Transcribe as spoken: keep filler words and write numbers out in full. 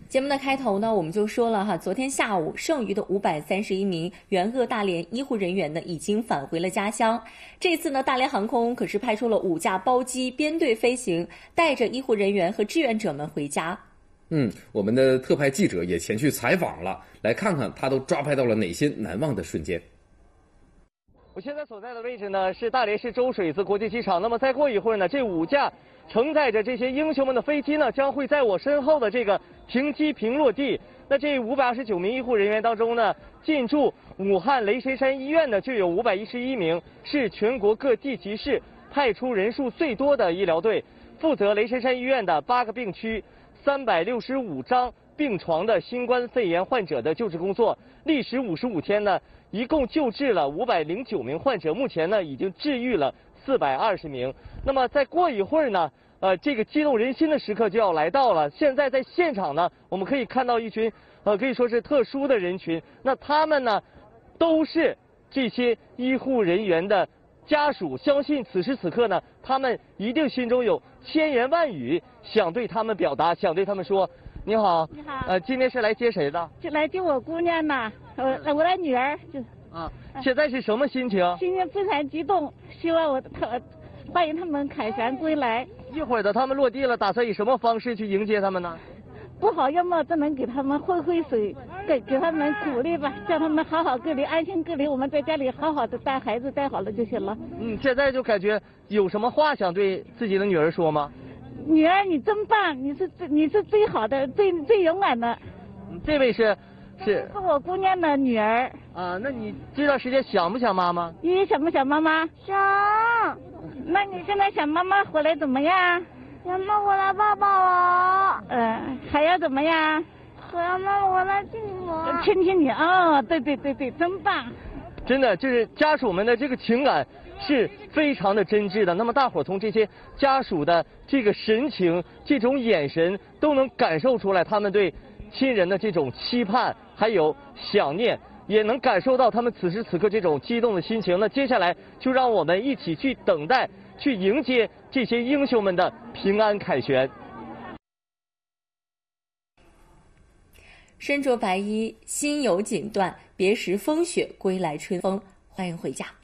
节目的开头呢，我们就说了哈，昨天下午剩余的五百三十一名援鄂大连医护人员呢，已经返回了家乡。这次呢，大连航空可是派出了五架包机编队飞行，带着医护人员和志愿者们回家。 嗯，我们的特派记者也前去采访了，来看看他都抓拍到了哪些难忘的瞬间。 我现在所在的位置呢是大连市周水子国际机场。那么再过一会儿呢，这五架承载着这些英雄们的飞机呢，将会在我身后的这个停机坪落地。那这五百二十九名医护人员当中呢，进驻武汉雷神山医院的就有五百一十一名，是全国各地级市派出人数最多的医疗队，负责雷神山医院的八个病区、三百六十五张病床的新冠肺炎患者的救治工作。历时五十五天呢，一共救治了五百零九名患者，目前呢已经治愈了四百二十名。那么再过一会儿呢，呃，这个激动人心的时刻就要来到了。现在在现场呢，我们可以看到一群呃可以说是特殊的人群，那他们呢都是这些医护人员的家属。相信此时此刻呢，他们一定心中有千言万语想对他们表达，想对他们说。你好， 你好， 呃，今天是来接谁的？ 就来接我姑娘呢，我我的女儿就。 啊，现在是什么心情？ 心情非常激动，希望我他欢迎他们凯旋归来。 一会儿的他们落地了，打算以什么方式去迎接他们呢？ 不好，要么只能给他们挥挥手，给给他们鼓励吧，叫他们好好隔离，安心隔离。我们在家里好好的带孩子，带好了就行了。 嗯，现在就感觉有什么话想对自己的女儿说吗？ 女儿，你真棒，你是最你是最好的，最最勇敢的。 嗯，这位是是是我姑娘的女儿。 啊，那你这段时间想不想妈妈？ 你想不想妈妈？ 想。 那你现在想妈妈回来怎么样？ 想妈回来抱抱我。 嗯，还要怎么样？ 还要妈妈回来亲我。 亲亲你哦，对对对对，真棒。 真的，就是家属们的这个情感是非常的真挚的。那么大伙从这些家属的这个神情、这种眼神，都能感受出来他们对亲人的这种期盼，还有想念，也能感受到他们此时此刻这种激动的心情。那接下来就让我们一起去等待，去迎接这些英雄们的平安凯旋。 身着白衣，心有锦缎，别时风雪归来春风，欢迎回家。